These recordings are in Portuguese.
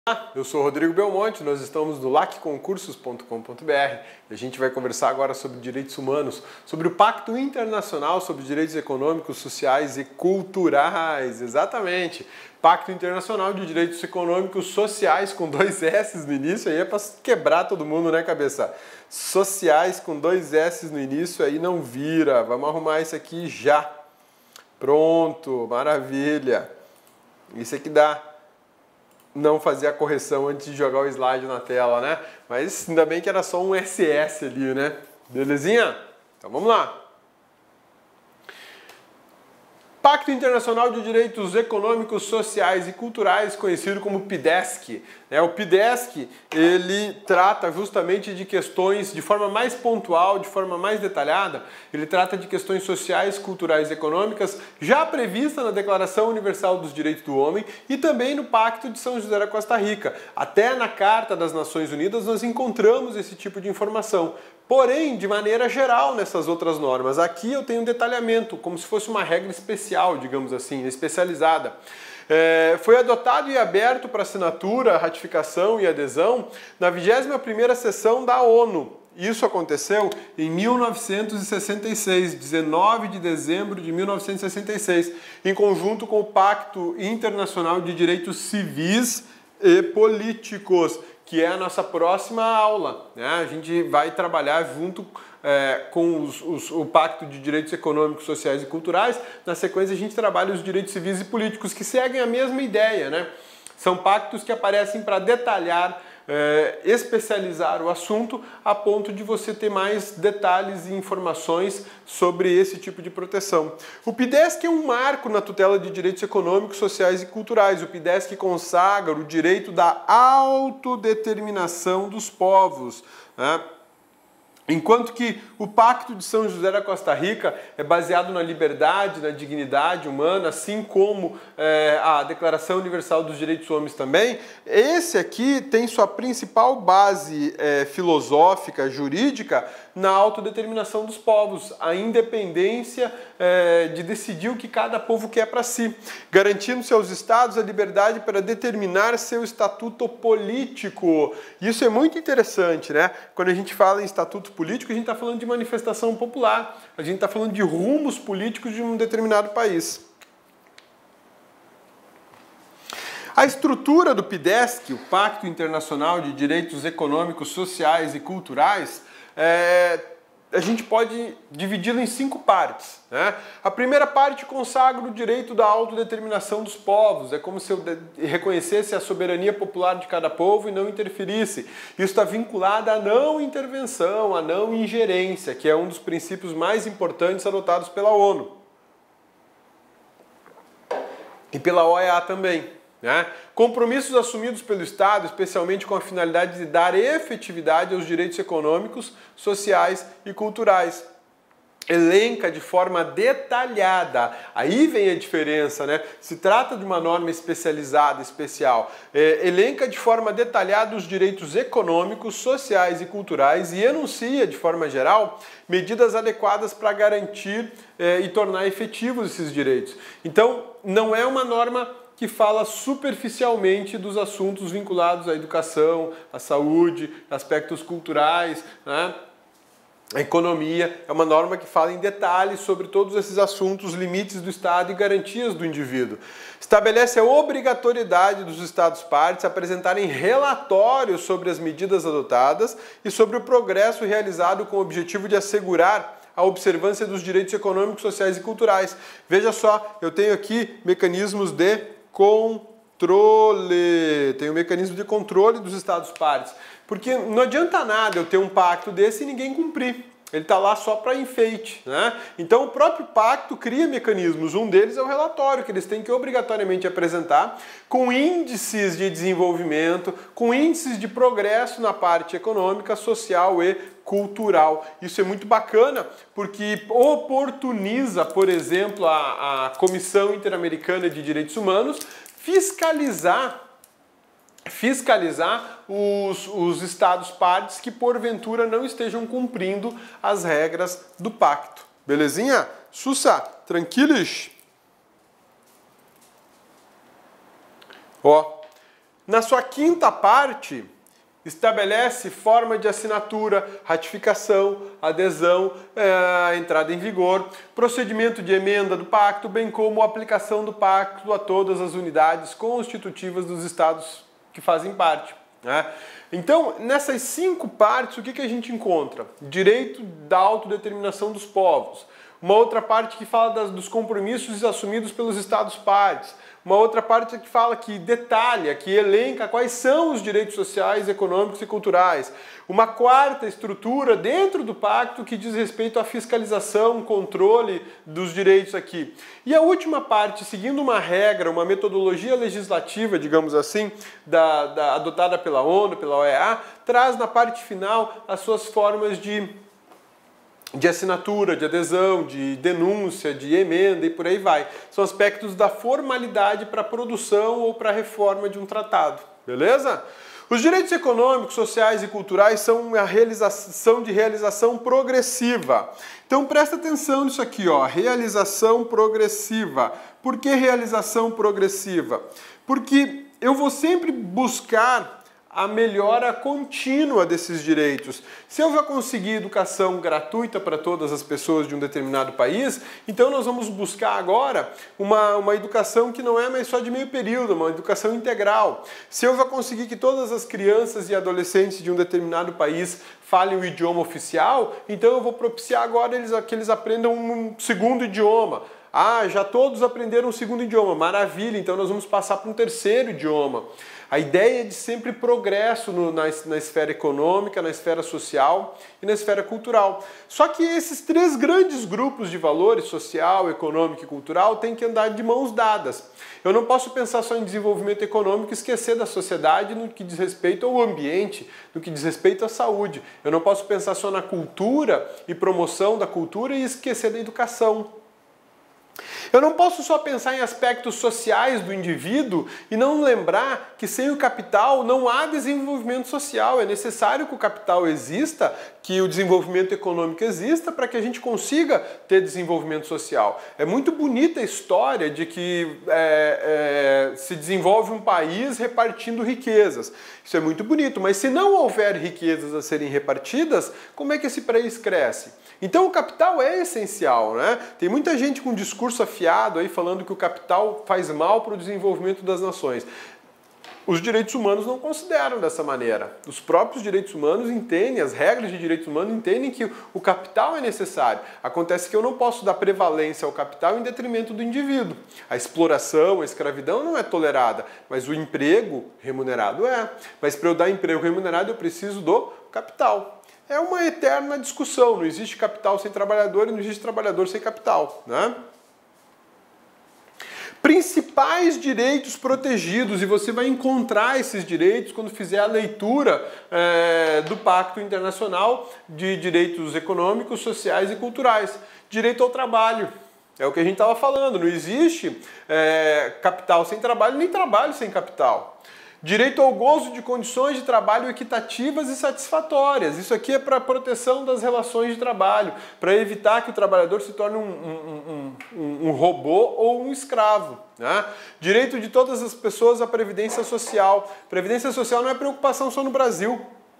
Eu sou Rodrigo Belmonte, nós estamos no lacconcursos.com.br e a gente vai conversar agora sobre direitos humanos, sobre o Pacto Internacional sobre Direitos Econômicos, Sociais e Culturais. Exatamente! Pacto Internacional de Direitos Econômicos Sociais com 2 S no início, aí é para quebrar todo mundo, né, cabeça? Sociais com 2 S no início, aí não vira. Vamos arrumar isso aqui já. Pronto, maravilha. Isso aqui dá não fazer a correção antes de jogar o slide na tela, né? Mas ainda bem que era só um SS ali, né? Belezinha? Então vamos lá. Pacto Internacional de Direitos Econômicos, Sociais e Culturais, conhecido como PIDESC. O PIDESC, ele trata justamente de questões de forma mais pontual, de forma mais detalhada. Ele trata de questões sociais, culturais e econômicas, já prevista na Declaração Universal dos Direitos do Homem e também no Pacto de São José da Costa Rica. Até na Carta das Nações Unidas nós encontramos esse tipo de informação. Porém, de maneira geral nessas outras normas, aqui eu tenho um detalhamento, como se fosse uma regra especial, digamos assim, especializada. Foi adotado e aberto para assinatura, ratificação e adesão na 21ª sessão da ONU. Isso aconteceu em 1966, 19 de dezembro de 1966, em conjunto com o Pacto Internacional de Direitos Civis e Políticos, que é a nossa próxima aula, né? A gente vai trabalhar junto com o Pacto de Direitos Econômicos, Sociais e Culturais. Na sequência a gente trabalha os direitos civis e políticos, que seguem a mesma ideia, né? São pactos que aparecem para detalhar, especializar o assunto a ponto de você ter mais detalhes e informações sobre esse tipo de proteção. O PIDESC é um marco na tutela de direitos econômicos, sociais e culturais. O PIDESC consagra o direito da autodeterminação dos povos, né? Enquanto que o Pacto de São José da Costa Rica é baseado na liberdade, na dignidade humana, assim como a Declaração Universal dos Direitos Humanos também, esse aqui tem sua principal base filosófica, jurídica, na autodeterminação dos povos, a independência de decidir o que cada povo quer para si, garantindo-se aos estados a liberdade para determinar seu estatuto político. Isso é muito interessante, né? Quando a gente fala em estatuto político, a gente está falando de manifestação popular, a gente está falando de rumos políticos de um determinado país. A estrutura do PIDESC, o Pacto Internacional de Direitos Econômicos, Sociais e Culturais, a gente pode dividi-lo em 5 partes, né? A primeira parte consagra o direito da autodeterminação dos povos. É como se eu reconhecesse a soberania popular de cada povo e não interferisse. Isso está vinculado à não intervenção, à não ingerência, que é um dos princípios mais importantes adotados pela ONU. E pela OEA também. Compromissos assumidos pelo Estado, especialmente com a finalidade de dar efetividade aos direitos econômicos, sociais e culturais. Elenca de forma detalhada. Aí vem a diferença, né? Se trata de uma norma especializada, especial. Elenca de forma detalhada os direitos econômicos, sociais e culturais e enuncia, de forma geral, medidas adequadas para garantir e tornar efetivos esses direitos. Então, não é uma norma que fala superficialmente dos assuntos vinculados à educação, à saúde, aspectos culturais, né? A economia. É uma norma que fala em detalhes sobre todos esses assuntos, limites do Estado e garantias do indivíduo. Estabelece a obrigatoriedade dos Estados-partes apresentarem relatórios sobre as medidas adotadas e sobre o progresso realizado com o objetivo de assegurar a observância dos direitos econômicos, sociais e culturais. Veja só, eu tenho aqui mecanismos de controle. Tem um mecanismo de controle dos Estados-partes. Porque não adianta nada eu ter um pacto desse e ninguém cumprir. Ele está lá só para enfeite, né? Então o próprio pacto cria mecanismos. Um deles é o relatório, que eles têm que obrigatoriamente apresentar com índices de desenvolvimento, com índices de progresso na parte econômica, social e cultural. Isso é muito bacana porque oportuniza, por exemplo, a Comissão Interamericana de Direitos Humanos fiscalizar os Estados-partes que porventura não estejam cumprindo as regras do pacto. Belezinha? Sussa, tranquilos? Na sua quinta parte, estabelece forma de assinatura, ratificação, adesão, entrada em vigor, procedimento de emenda do pacto, bem como a aplicação do pacto a todas as unidades constitutivas dos estados que fazem parte, né? Então, nessas 5 partes, o que a gente encontra? Direito da autodeterminação dos povos. Uma outra parte que fala dos compromissos assumidos pelos estados partes. Uma outra parte que fala, que detalha, que elenca quais são os direitos sociais, econômicos e culturais. Uma quarta estrutura dentro do pacto que diz respeito à fiscalização, controle dos direitos aqui. E a última parte, seguindo uma regra, uma metodologia legislativa, digamos assim, adotada pela ONU, pela OEA, traz na parte final as suas formas de assinatura, de adesão, de denúncia, de emenda e por aí vai. São aspectos da formalidade para a produção ou para a reforma de um tratado, beleza? Os direitos econômicos, sociais e culturais são de realização progressiva. Então presta atenção nisso aqui, ó, realização progressiva. Por que realização progressiva? Porque eu vou sempre buscar a melhora contínua desses direitos. Se eu já conseguir educação gratuita para todas as pessoas de um determinado país, então nós vamos buscar agora uma educação que não é mais só de meio período, uma educação integral. Se eu já conseguir que todas as crianças e adolescentes de um determinado país falem o idioma oficial, então eu vou propiciar agora que eles aprendam um segundo idioma. Ah, já todos aprenderam um segundo idioma, maravilha, então nós vamos passar para um terceiro idioma. A ideia é de sempre progresso na esfera econômica, na esfera social e na esfera cultural. Só que esses 3 grandes grupos de valores, social, econômico e cultural, têm que andar de mãos dadas. Eu não posso pensar só em desenvolvimento econômico e esquecer da sociedade no que diz respeito ao ambiente, no que diz respeito à saúde. Eu não posso pensar só na cultura e promoção da cultura e esquecer da educação. Eu não posso só pensar em aspectos sociais do indivíduo e não lembrar que sem o capital não há desenvolvimento social. É necessário que o capital exista, que o desenvolvimento econômico exista para que a gente consiga ter desenvolvimento social. É muito bonita a história de que se desenvolve um país repartindo riquezas. Isso é muito bonito, mas se não houver riquezas a serem repartidas, como é que esse país cresce? Então o capital é essencial, né? Tem muita gente com discurso afiado aí falando que o capital faz mal para o desenvolvimento das nações. Os direitos humanos não consideram dessa maneira. Os próprios direitos humanos entendem, as regras de direitos humanos entendem que o capital é necessário. Acontece que eu não posso dar prevalência ao capital em detrimento do indivíduo. A exploração, a escravidão não é tolerada, mas o emprego remunerado é. Mas para eu dar emprego remunerado eu preciso do capital. É uma eterna discussão, não existe capital sem trabalhador e não existe trabalhador sem capital, né? Principais direitos protegidos, e você vai encontrar esses direitos quando fizer a leitura do Pacto Internacional de Direitos Econômicos, Sociais e Culturais. Direito ao trabalho, é o que a gente estava falando, não existe capital sem trabalho, nem trabalho sem capital. Direito ao gozo de condições de trabalho equitativas e satisfatórias. Isso aqui é para a proteção das relações de trabalho, para evitar que o trabalhador se torne um robô ou um escravo, né? Direito de todas as pessoas à previdência social. Previdência social não é preocupação só no Brasil.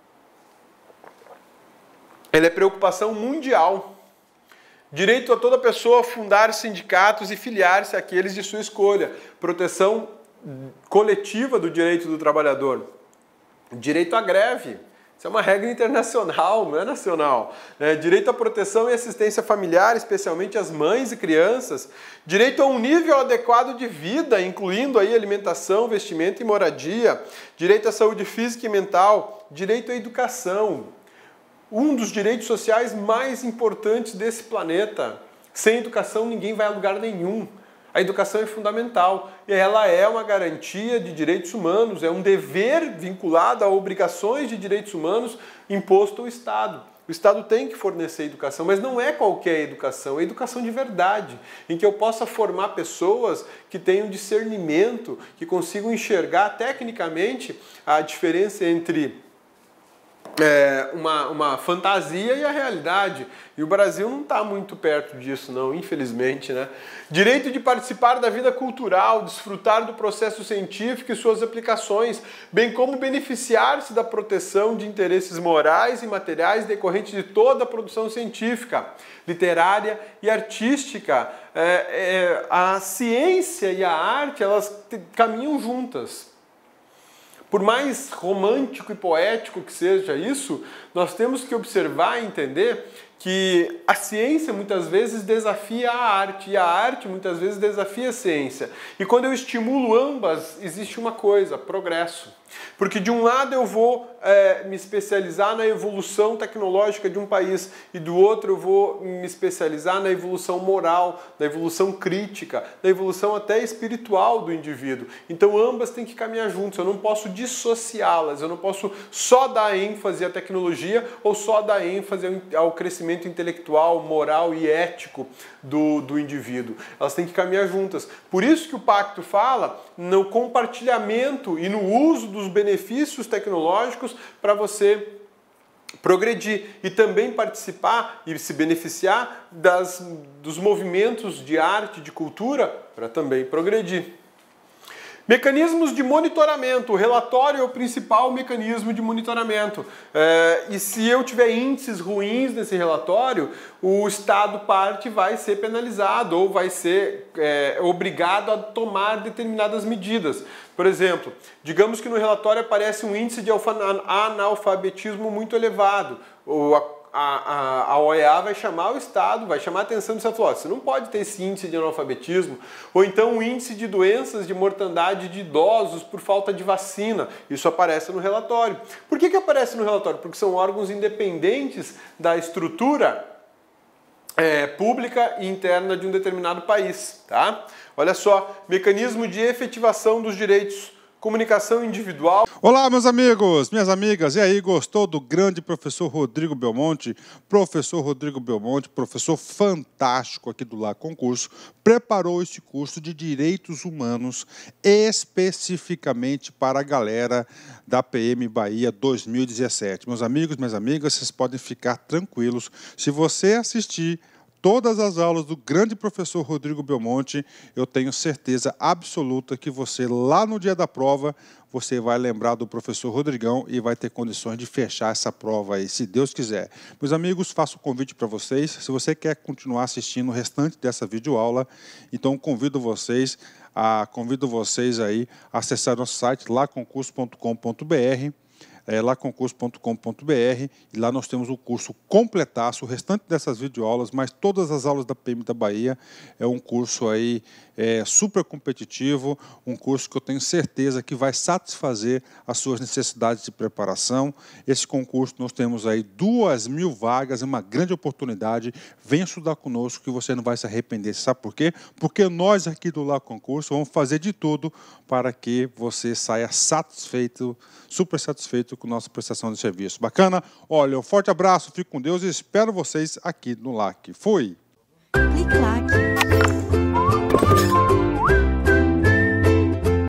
Ela é preocupação mundial. Direito a toda pessoa a fundar sindicatos e filiar-se àqueles de sua escolha. Proteção coletiva do direito do trabalhador. Direito à greve. Isso é uma regra internacional, não é nacional. Direito à proteção e assistência familiar, especialmente às mães e crianças. Direito a um nível adequado de vida, incluindo aí alimentação, vestimento e moradia. Direito à saúde física e mental. Direito à educação. Um dos direitos sociais mais importantes desse planeta. Sem educação ninguém vai a lugar nenhum. A educação é fundamental e ela é uma garantia de direitos humanos, é um dever vinculado a obrigações de direitos humanos imposto ao Estado. O Estado tem que fornecer educação, mas não é qualquer educação, é educação de verdade, em que eu possa formar pessoas que tenham discernimento, que consigam enxergar tecnicamente a diferença entre uma fantasia e a realidade. E o Brasil não está muito perto disso, não, infelizmente, né? Direito de participar da vida cultural, desfrutar do processo científico e suas aplicações, bem como beneficiar-se da proteção de interesses morais e materiais decorrentes de toda a produção científica, literária e artística. A ciência e a arte, elas caminham juntas. Por mais romântico e poético que seja isso, nós temos que observar e entender que a ciência muitas vezes desafia a arte e a arte muitas vezes desafia a ciência. E quando eu estimulo ambas, existe uma coisa: progresso. Porque de um lado eu vou me especializar na evolução tecnológica de um país e do outro eu vou me especializar na evolução moral, na evolução crítica, na evolução até espiritual do indivíduo. Então ambas têm que caminhar juntas, eu não posso dissociá-las, eu não posso só dar ênfase à tecnologia ou só dar ênfase ao crescimento intelectual, moral e ético do indivíduo. Elas têm que caminhar juntas. Por isso que o pacto fala no compartilhamento e no uso dos benefícios tecnológicos para você progredir e também participar e se beneficiar dos movimentos de arte, de cultura, para também progredir. Mecanismos de monitoramento. O relatório é o principal mecanismo de monitoramento. E se eu tiver índices ruins nesse relatório, o Estado parte vai ser penalizado ou vai ser obrigado a tomar determinadas medidas. Por exemplo, digamos que no relatório aparece um índice de analfabetismo muito elevado. A OEA vai chamar o Estado, vai chamar a atenção do Estado e falar: você não pode ter esse índice de analfabetismo, ou então o índice de doenças de mortandade de idosos por falta de vacina. Isso aparece no relatório. Por que aparece no relatório? Porque são órgãos independentes da estrutura pública e interna de um determinado país, tá? Olha só, mecanismo de efetivação dos direitos. Comunicação individual. Olá, meus amigos, minhas amigas. E aí, gostou do grande professor Rodrigo Belmonte? Professor Rodrigo Belmonte, professor fantástico aqui do Lá Concurso, preparou este curso de Direitos Humanos especificamente para a galera da PM Bahia 2017. Meus amigos, minhas amigas, vocês podem ficar tranquilos. Se você assistir todas as aulas do grande professor Rodrigo Belmonte, eu tenho certeza absoluta que você, lá no dia da prova, você vai lembrar do professor Rodrigão e vai ter condições de fechar essa prova aí, se Deus quiser. Meus amigos, faço um convite para vocês. Se você quer continuar assistindo o restante dessa videoaula, então convido vocês aí a acessar nosso site laconcurso.com.br. laconcurso.com.br, e lá nós temos o curso completaço, o restante dessas videoaulas, mas todas as aulas da PM da Bahia. É um curso aí super competitivo, um curso que eu tenho certeza que vai satisfazer as suas necessidades de preparação. Esse concurso nós temos aí 2.000 vagas, é uma grande oportunidade. Venha estudar conosco que você não vai se arrepender. Sabe por quê? Porque nós aqui do Lá Concurso vamos fazer de tudo para que você saia satisfeito, super satisfeito com nossa prestação de serviço. Bacana? Olha, um forte abraço, fique com Deus e espero vocês aqui no LAC. Fui! Clique LAC.